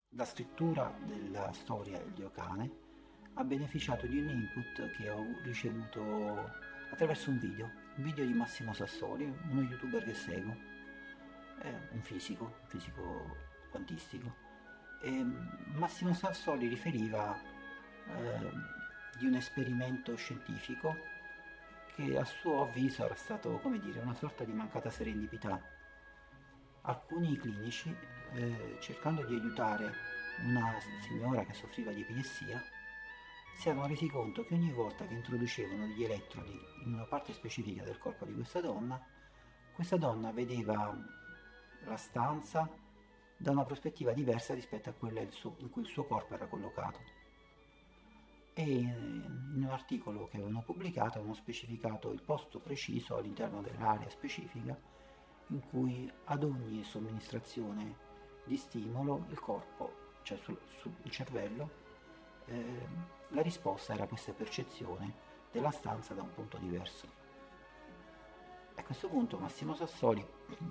La scrittura della storia Il Dio Cane ha beneficiato di un input che ho ricevuto attraverso un video di Massimo Sassoli, uno youtuber che seguo, è un fisico quantistico. E Massimo Sassoli riferiva di un esperimento scientifico che a suo avviso era stato, come dire, una sorta di mancata serendipità. Alcuni clinici, cercando di aiutare una signora che soffriva di epilessia, si erano resi conto che ogni volta che introducevano degli elettrodi in una parte specifica del corpo di questa donna vedeva la stanza da una prospettiva diversa rispetto a quella in cui il suo corpo era collocato. E in un articolo che avevano pubblicato avevano specificato il posto preciso all'interno dell'area specifica in cui ad ogni somministrazione di stimolo il corpo, cioè sul cervello, la risposta era questa percezione della stanza da un punto diverso. A questo punto Massimo Sassoli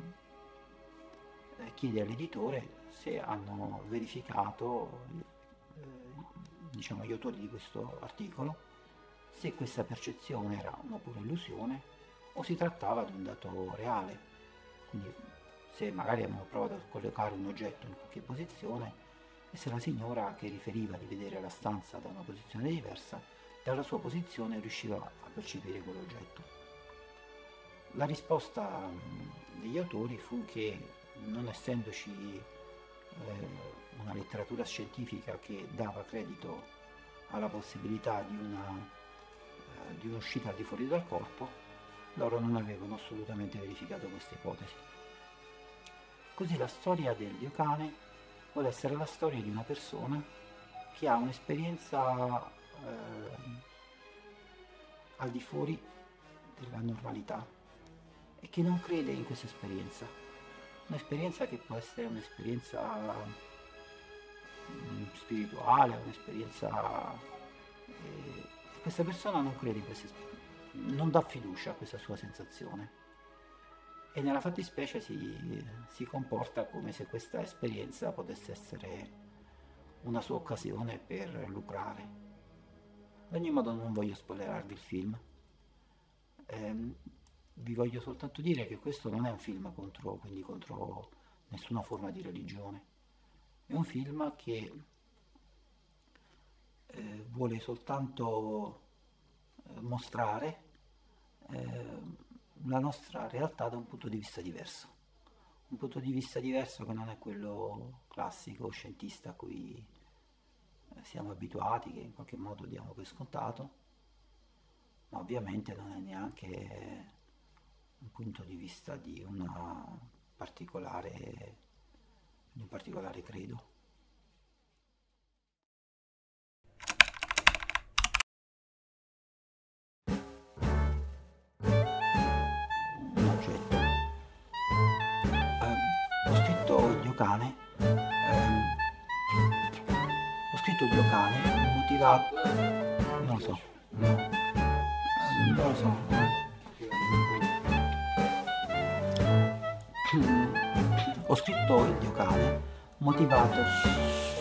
chiede all'editore se hanno verificato, diciamo, gli autori di questo articolo, se questa percezione era una pura illusione o si trattava di un dato reale. Quindi se magari avevano provato a collocare un oggetto in qualche posizione e se la signora che riferiva di vedere la stanza da una posizione diversa, dalla sua posizione riusciva a percepire quell'oggetto. La risposta degli autori fu che, non essendoci una letteratura scientifica che dava credito alla possibilità di un'uscita al di fuori dal corpo, loro non avevano assolutamente verificato questa ipotesi. Così la storia del Dio Cane vuole essere la storia di una persona che ha un'esperienza al di fuori della normalità e che non crede in questa esperienza. Un'esperienza che può essere un'esperienza spirituale, un'esperienza... questa persona non crede in questa esperienza, non dà fiducia a questa sua sensazione e nella fattispecie si comporta come se questa esperienza potesse essere una sua occasione per lucrare. Ad ogni modo non voglio spoilerarvi il film, vi voglio soltanto dire che questo non è un film contro nessuna forma di religione, è un film che vuole soltanto mostrare la nostra realtà da un punto di vista diverso. Un punto di vista diverso che non è quello classico scientista a cui siamo abituati, che in qualche modo diamo per scontato, ma ovviamente non è neanche un punto di vista di un particolare credo. Cane, ho scritto Il Dio Cane motivato, non lo so, ho scritto Il Dio Cane motivato